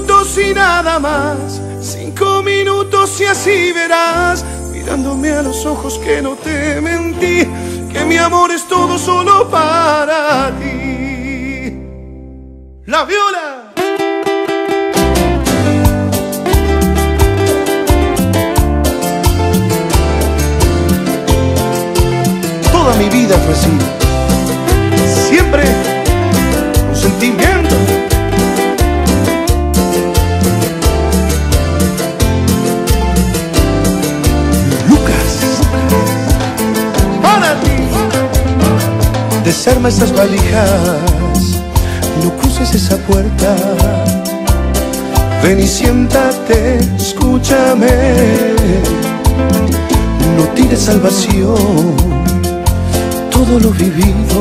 minutos y nada más. 5 minutos y así verás, mirándome a los ojos, que no te mentí, que mi amor es todo solo para ti. La viola. Toda mi vida fue así, siempre con sentimiento. Desarma esas valijas, no cruces esa puerta. Ven y siéntate, escúchame. No tires al vacío todo lo vivido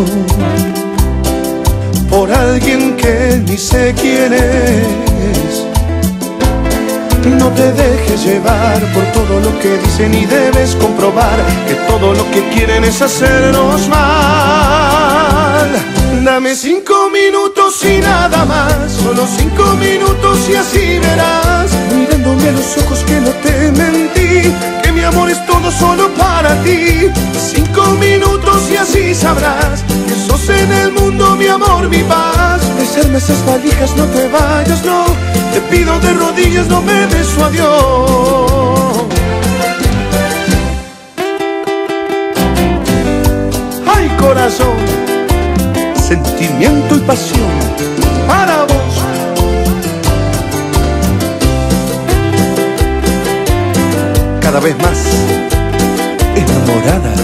por alguien que ni sé quién es. No te dejes llevar por todo lo que dicen y debes comprobar que todo lo que quieren es hacernos mal. Dame 5 minutos y nada más, solo 5 minutos y así verás, mirándome a los ojos, que no te mentí, que mi amor es todo solo para ti. 5 minutos y así sabrás que sos en el mundo mi amor, mi paz. Desarma esas valijas, no te vayas, no. Te pido de rodillas, no me des su adiós. ¡Ay, corazón! Sentimiento y pasión para vos. Cada vez más enamorada.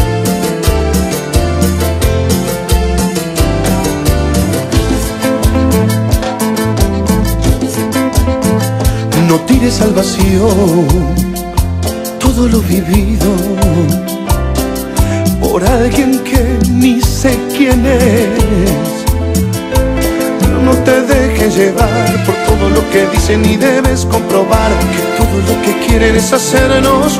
No tires al vacío todo lo vivido por alguien que ni sé quién es. No te dejes llevar por todo lo que dicen y debes comprobar que todo lo que quieren es hacernos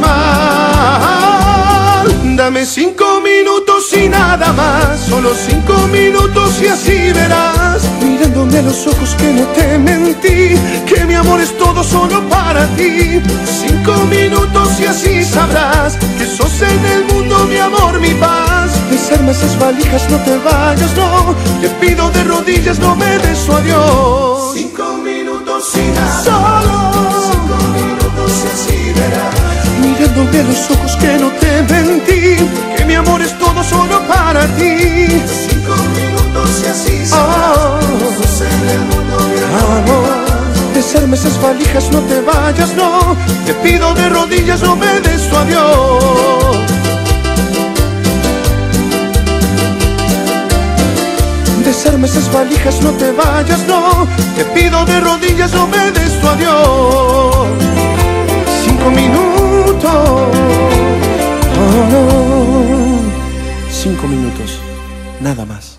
mal. Dame 5 minutos y nada más, solo 5 minutos y así verás, mirándome a los ojos, que no te mentí, que mi amor es todo solo para ti. 5 minutos y así sabrás que sos en el mundo mi amor, mi paz. Desarma esas valijas, no te vayas, no. Te pido de rodillas, no me des su adiós. 5 minutos y nada, solo 5 minutos y así verás, mirándome a los ojos, que no te mentí, que mi amor es todo solo para ti. 5 minutos y así sabrás que sos en el mundo mi amor. Desarma esas valijas, no te vayas, no. Te pido de rodillas, no me des tu adiós. Desarma esas valijas, no te vayas, no. Te pido de rodillas, no me des tu adiós. 5 minutos. 5 minutos, nada más.